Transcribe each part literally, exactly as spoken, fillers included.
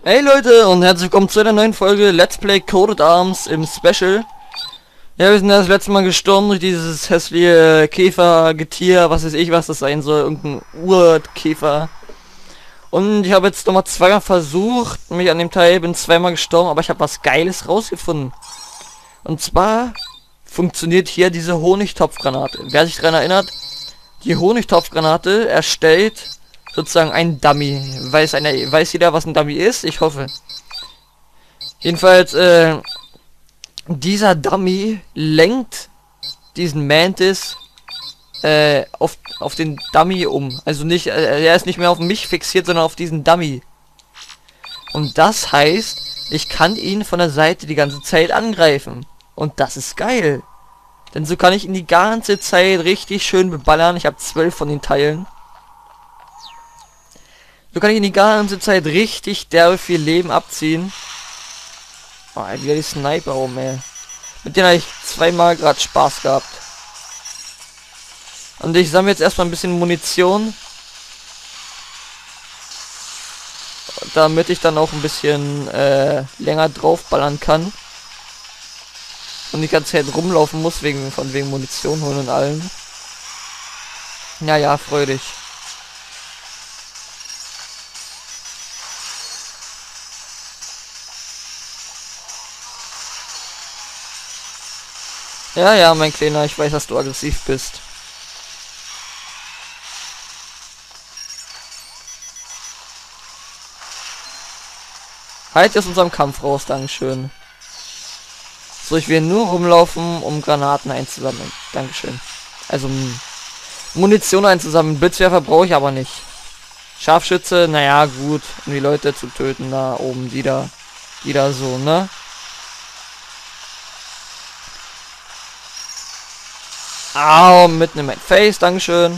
Hey Leute und herzlich willkommen zu einer neuen Folge Let's Play Coded Arms im Special. Ja, wir sind das letzte Mal gestorben durch dieses hässliche Käfergetier, was weiß ich, was das sein soll, irgendein Urkäfer. Und ich habe jetzt nochmal zweimal versucht, mich an dem Teil, bin zweimal gestorben, aber ich habe was Geiles rausgefunden. Und zwar funktioniert hier diese Honigtopfgranate. Wer sich daran erinnert, die Honigtopfgranate erstellt sozusagen ein Dummy. Weiß einer, weiß jeder, was ein Dummy ist? Ich hoffe. Jedenfalls, äh, dieser Dummy lenkt diesen Mantis äh, auf, auf den Dummy um. Also nicht, äh, er ist nicht mehr auf mich fixiert, sondern auf diesen Dummy. Und das heißt, ich kann ihn von der Seite die ganze Zeit angreifen. Und das ist geil. Denn so kann ich ihn die ganze Zeit richtig schön beballern. Ich habe zwölf von den Teilen. So kann ich ihn die ganze Zeit richtig derbe viel Leben abziehen. Oh, wieder die Sniper rum, ey. Mit denen habe ich zweimal gerade Spaß gehabt. Und ich sammle jetzt erstmal ein bisschen Munition. Damit ich dann auch ein bisschen äh, länger draufballern kann. Und die ganze Zeit rumlaufen muss, wegen von wegen Munition holen und allem. Ja, ja, freu dich. Ja, ja, mein Kleiner, ich weiß, dass du aggressiv bist. Halt aus unserem Kampf raus, Dankeschön. So, ich will nur rumlaufen, um Granaten einzusammeln. Dankeschön. Also, Munition einzusammeln. Blitzwerfer brauche ich aber nicht. Scharfschütze, naja, gut, um die Leute zu töten, da oben, die da, die da so, ne? Au, mitten in mein Face, dankeschön.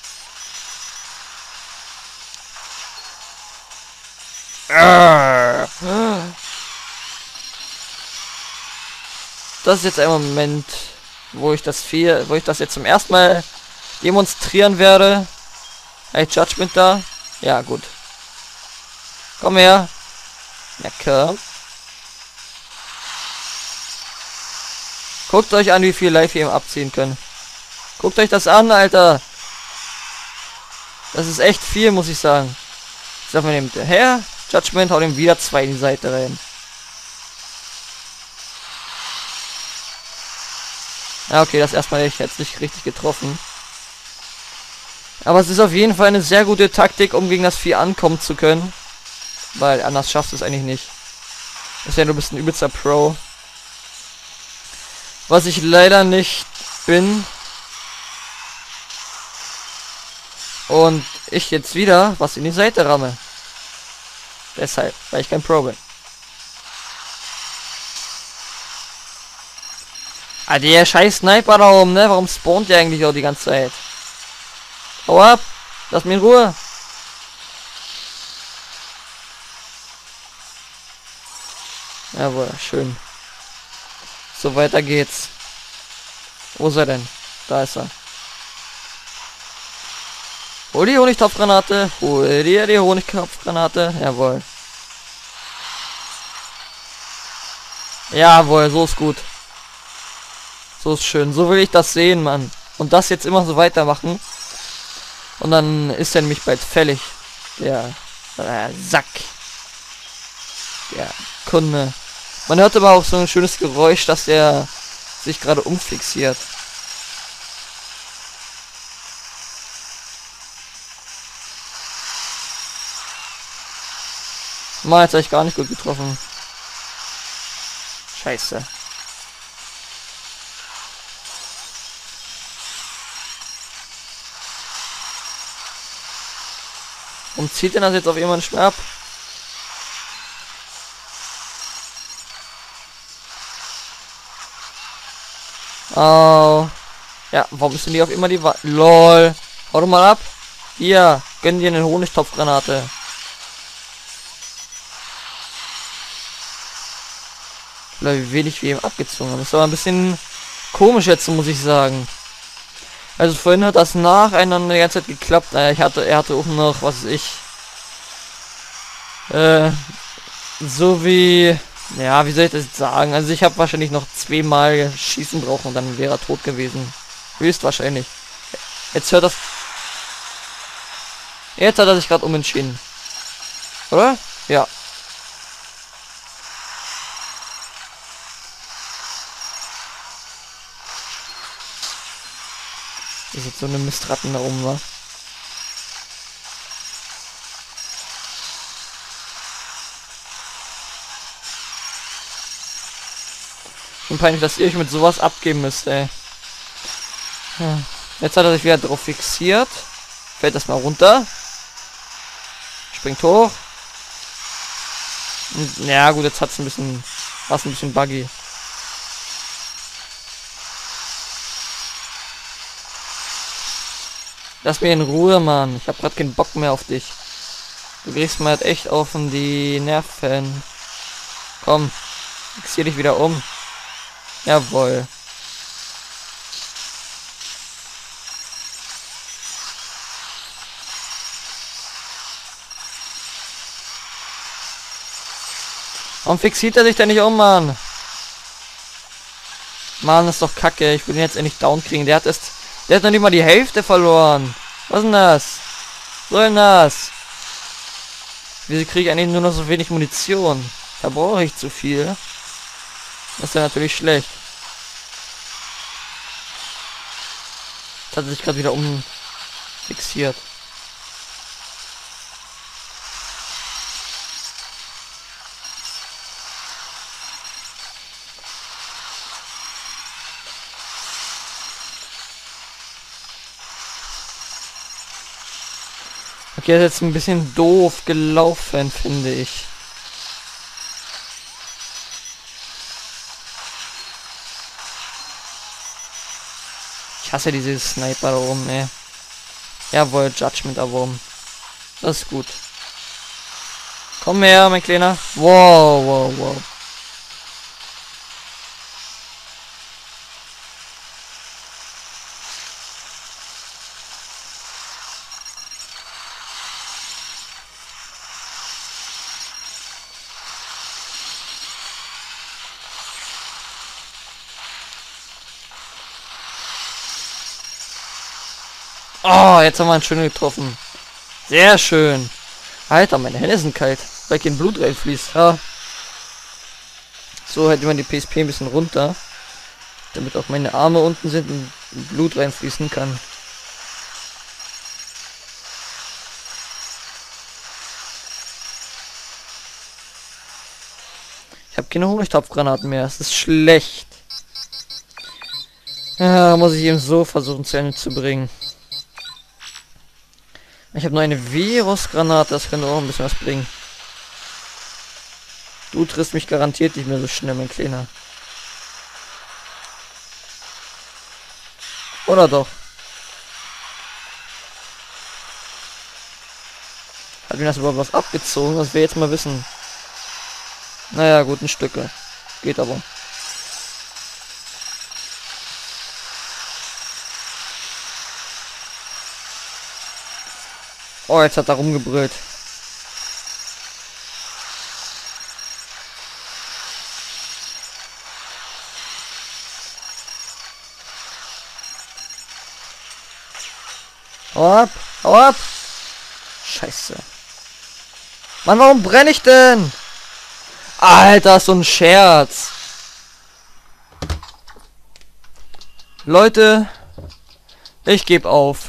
Das ist jetzt ein Moment, wo ich das viel, wo ich das jetzt zum ersten Mal demonstrieren werde. Hey, Judgment da? Ja, gut. Komm her. Ja, komm. Guckt euch an, wie viel Life ihr ihm abziehen können. Guckt euch das an, Alter. Das ist echt viel, muss ich sagen. Sag mal, nehmt her. Judgment, haut ihm wieder zwei in die Seite rein. Ja, okay, das erstmal ich jetzt nicht richtig getroffen. Aber es ist auf jeden Fall eine sehr gute Taktik, um gegen das Vieh ankommen zu können. Weil anders schaffst du es eigentlich nicht. Das wäre, du bist ein übelster Pro. Was ich leider nicht bin. Und ich jetzt wieder was in die Seite ramme. Deshalb, weil ich kein Pro bin. Ah, der scheiß Sniper-Raum, ne? Warum spawnt der eigentlich auch die ganze Zeit? Hau ab! Lass mich in Ruhe! Jawohl, schön. So, weiter geht's. Wo ist er denn? Da ist er. Hol die Honigtopfgranate. Hol dir die Honigtopfgranate. Jawohl. Jawohl, so ist gut. So ist schön. So will ich das sehen, Mann. Und das jetzt immer so weitermachen. Und dann ist er nämlich bald fällig. Der, der Sack. Der Kunde. Man hört aber auch so ein schönes Geräusch, dass er sich gerade umfixiert. Mal, jetzt habe ich gar nicht gut getroffen. Scheiße. Und zieht denn das jetzt auf jemanden schnell ab? Oh. Ja, warum ist denn die auf immer die Wa LOL. Hau doch mal ab. Hier, gönn dir eine Honigtopfgranate. Wie wenig wir ihm abgezogen haben. Das war ein bisschen komisch jetzt, muss ich sagen. Also vorhin hat das nacheinander die ganze Zeit geklappt. Naja, ich hatte, er hatte auch noch, was weiß ich, äh, So wie... Ja, wie soll ich das jetzt sagen? Also ich habe wahrscheinlich noch zweimal schießen brauchen und dann wäre er tot gewesen. Höchstwahrscheinlich. Jetzt hört das... Jetzt hat er sich gerade umentschieden. Oder? Ja. Ist jetzt so eine Mistratten da oben, wa? Schon peinlich, dass ihr euch mit sowas abgeben müsst, ey. Ja. Jetzt hat er sich wieder drauf fixiert. Fällt das mal runter. Springt hoch. Und, ja gut, jetzt hat es ein bisschen... War ein bisschen buggy. Lass mir in Ruhe, Mann. Ich hab grad keinen Bock mehr auf dich. Du kriegst mir halt echt auf die Nerven. Komm. Fixier dich wieder um. Jawohl. Warum fixiert er sich denn nicht um, Mann? Mann, ist doch kacke. Ich will ihn jetzt endlich down kriegen. Der hat erst... Der hat noch nicht mal die Hälfte verloren. Was ist denn das? Was soll denn das? Wieso kriege ich eigentlich nur noch so wenig Munition? Da brauche ich zu viel. Das ist ja natürlich schlecht. Jetzt hat er sich gerade wieder umfixiert. Okay, ist jetzt ein bisschen doof gelaufen, finde ich. Ich hasse diese Sniper da oben, ey. Jawohl, Judgment da oben. Das ist gut. Komm her, mein Kleiner. Wow, wow, wow. Oh, jetzt haben wir einen schönen getroffen. Sehr schön. Alter, meine Hände sind kalt, weil kein Blut reinfließt. Ja. So hält man die P S P ein bisschen runter, damit auch meine Arme unten sind und Blut reinfließen kann. Ich habe keine Honigtopfgranaten mehr. Es ist schlecht. Ja, muss ich eben so versuchen zu Ende zu bringen. Ich habe nur eine Virusgranate, das könnte auch ein bisschen was bringen. Du triffst mich garantiert nicht mehr so schnell, mein Kleiner. Oder doch? Hat mir das überhaupt was abgezogen? Das will jetzt mal wissen. Naja, gut, ein Stücke. Geht aber. Oh, jetzt hat er rumgebrüllt. Hau ab! Hau ab! Scheiße. Mann, warum brenne ich denn? Alter, so ein Scherz. Leute, ich gebe auf.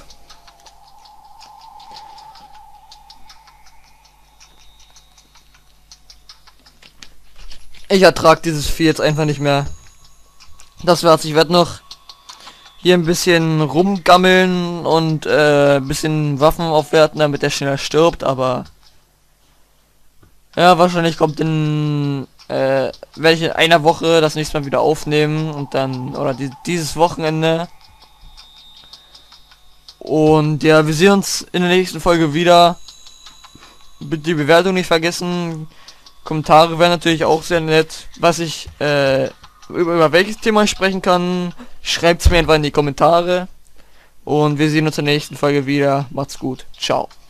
Ich ertrage dieses Vieh jetzt einfach nicht mehr. Das war's. Ich werde noch hier ein bisschen rumgammeln und äh, ein bisschen Waffen aufwerten, damit er schneller stirbt, aber ja, wahrscheinlich kommt in äh, werde ich in einer Woche das nächste Mal wieder aufnehmen und dann, oder die, dieses Wochenende. Und ja, wir sehen uns in der nächsten Folge wieder. Bitte die Bewertung nicht vergessen. Kommentare wären natürlich auch sehr nett. Was ich äh, über, über welches Thema ich sprechen kann, schreibt es mir einfach in die Kommentare. Und wir sehen uns in der nächsten Folge wieder. Macht's gut. Ciao.